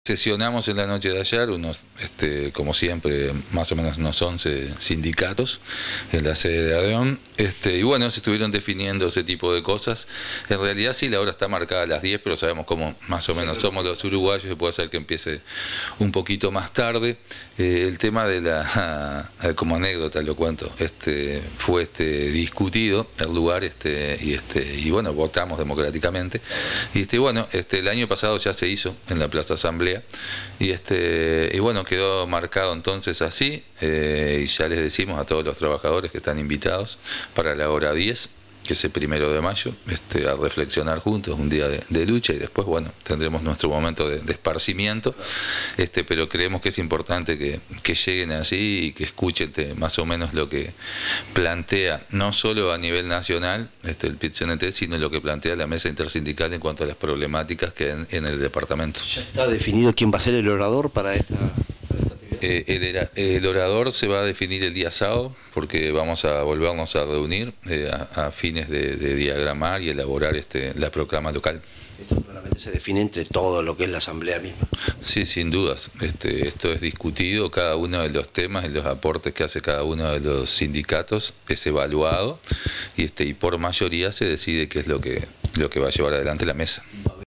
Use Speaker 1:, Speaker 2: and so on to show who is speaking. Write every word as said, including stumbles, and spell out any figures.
Speaker 1: Sesionamos en la noche de ayer, unos, este, como siempre, más o menos unos once sindicatos en la sede de ADEON, este, y bueno, se estuvieron definiendo ese tipo de cosas. En realidad sí, la hora está marcada a las diez, pero sabemos cómo más o menos somos los uruguayos y puede ser que empiece un poquito más tarde. Eh, el tema de la, como anécdota lo cuento, este, fue este, discutido el lugar este, y, este, y bueno, votamos democráticamente. Y este, bueno, este, el año pasado ya se hizo en la Plaza Asamblea. Y, este, y bueno, quedó marcado entonces así, eh, y ya les decimos a todos los trabajadores que están invitados para la hora diez, que es el primero de mayo, este, a reflexionar juntos, un día de, de lucha, y después, bueno, tendremos nuestro momento de, de esparcimiento, este, pero creemos que es importante que, que lleguen allí y que escuchen este, más o menos lo que plantea, no solo a nivel nacional, este, el P I T C N T, sino lo que plantea la mesa intersindical en cuanto a las problemáticas que hay en, en el departamento.
Speaker 2: ¿Ya está definido quién va a ser el orador para esta, para esta actividad?
Speaker 1: Eh, el, el orador se va a definir el día sábado, porque vamos a volvernos a reunir eh, a, a fines de, de diagramar y elaborar este, la proclama local.
Speaker 2: Esto claramente se define entre todo lo que es la asamblea misma.
Speaker 1: Sí, sin dudas. Este, esto es discutido, cada uno de los temas y los aportes que hace cada uno de los sindicatos es evaluado y, este, y por mayoría se decide qué es lo que, lo que va a llevar adelante la mesa.